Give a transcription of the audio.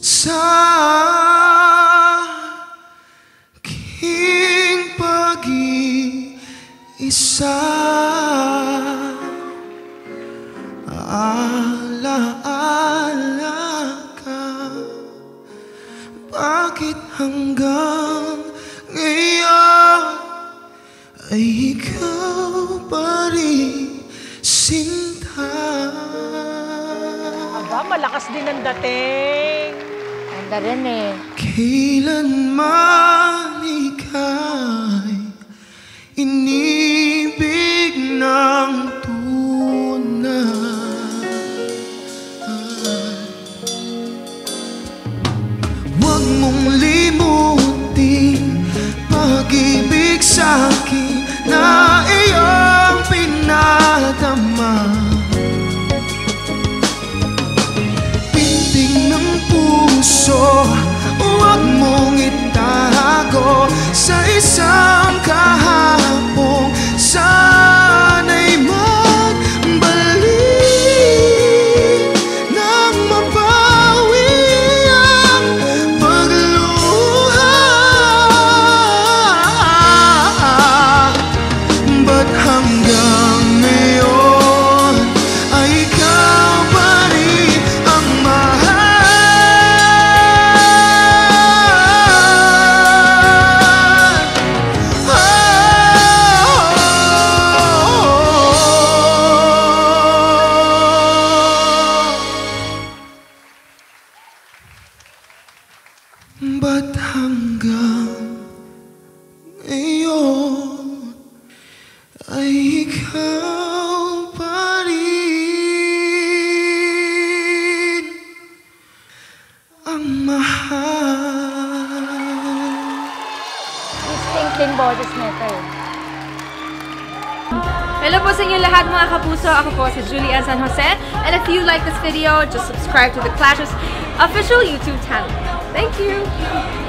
sa aking pag-iisa. Alaala ka, bakit hanggang ngayon ay ikaw pa rin, sinta? Aba, malakas din ang dating. Ganda rin eh. Kailanman ika'y inibig ng tunay. Huwag mong limutin pag-ibig sa'kin na iyong pinadama. Pintig ng puso, huwag mong itago sa isang kahapong sana'y magbalik nang mabawi ang pagluha. Ba't hanggang ngayon ay ikaw pa rin ang ba't hanggang ngayon ay ikaw pa rin ang mahal? Distinct din boses nito eh. Hello po sa inyo lahat mga kapuso. Ako po si Julian San Jose. And if you like this video, just subscribe to the Clash's official YouTube channel. Thank you!